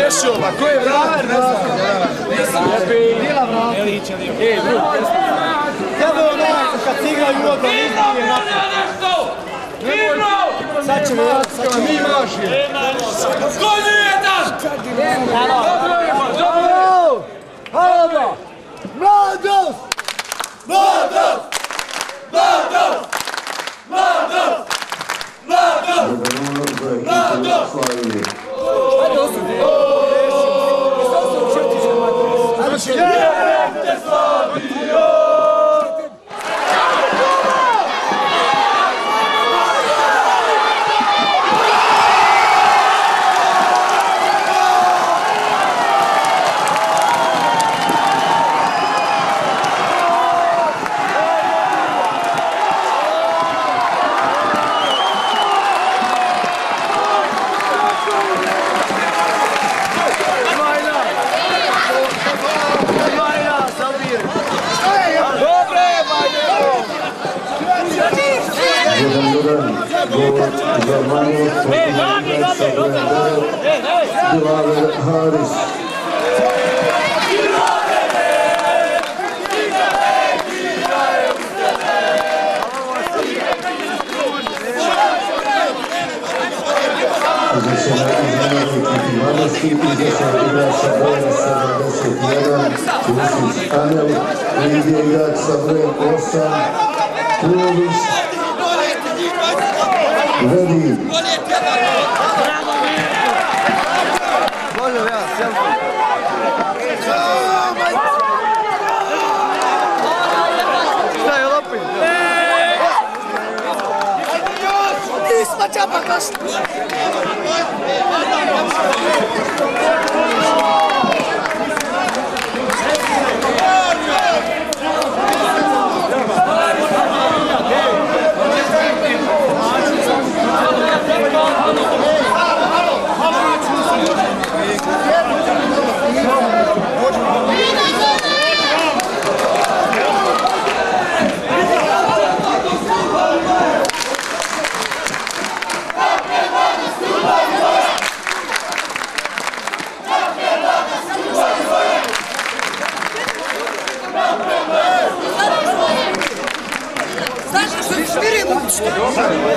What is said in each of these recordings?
riješio, ma ko je vraver, ne znam. Dila vrata. Kada je onaj kad si igraju uvodno, nisi je napad. Sad će mi imaš je. Skonji jedan! Hvala! Mladost! Mladost! Mladost! Mladost! Mladost! Mladost! Hajde osudi! Jebte Slavio! Bilaver Haris. Mladosti izašao igrača broja 71, Kusić Anel, Lidija igrač sa brojem 8, Kulović, Vedi. Isma čapa kašta!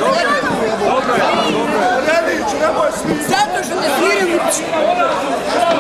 Zato što ne svirim uči.